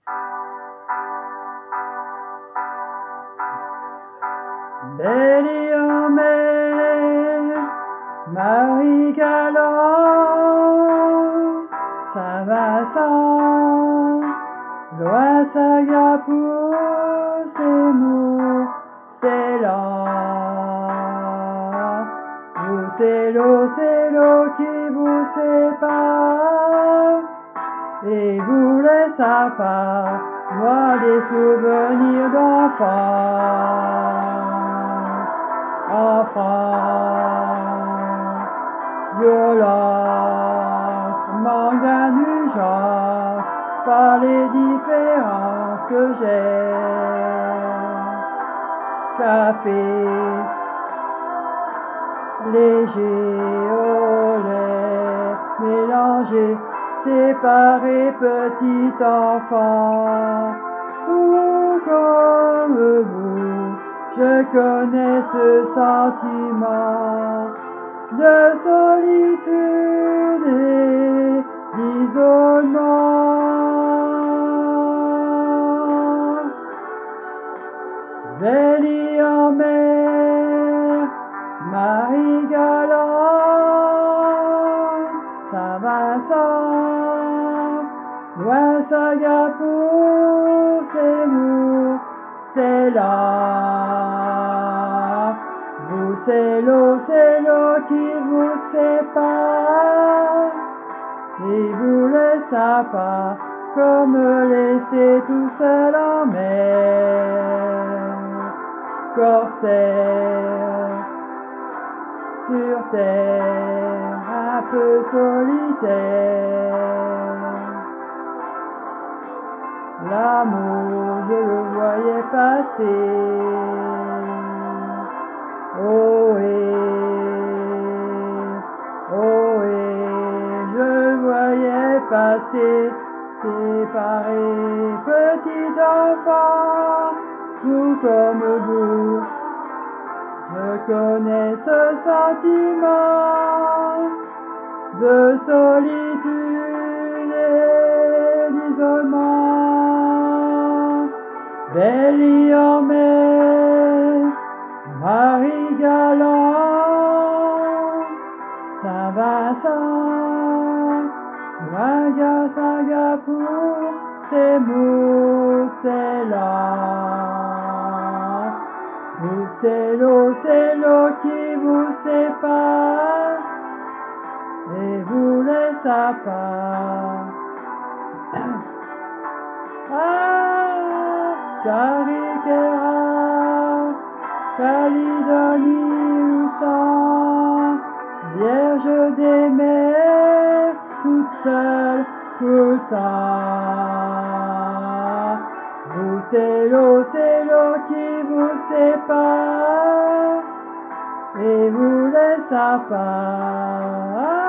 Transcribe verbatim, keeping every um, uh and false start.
Bélie en mer, Marie Galante, Saint-Vincent, Loin-Saga pour ses mots, c'est lent. Vous, c'est l'eau, c'est l'eau qui vous sépare, et vous laisse à part, moi des souvenirs d'enfance. En France, violence, manque d'indulgence, par les différences que j'ai. Café, léger au lait, mélangé, séparé, petit enfant, tout comme vous. Je connais ce sentiment de solitude et d'isolement. Bélie en mer, Marie Galante, Saint-Vincent, Loin-Saga pour ses mots, c'est là. Vous, c'est l'eau, c'est l'eau qui vous sépare, et vous laisse à part, comme me laisser tout seul en mer. Corsaire, sur terre, un peu solitaire. L'amour, je le voyais passer. Ohé, ohé, je le voyais passer, séparé, petit enfant, tout comme vous. Je connais ce sentiment de solitude et d'isolement. Bélie en mer, Marie Galante, Saint-Vincent, Loin-Saga pour ses mots, c'est là. Vous, c'est l'eau, c'est l'eau qui vous sépare, et vous laisse à part. Ah, Cariquera, Calédonie, sang, Vierge des mers, toute seule, tout le temps. Vous, c'est l'eau, c'est l'eau qui vous sépare, et vous laisse à part.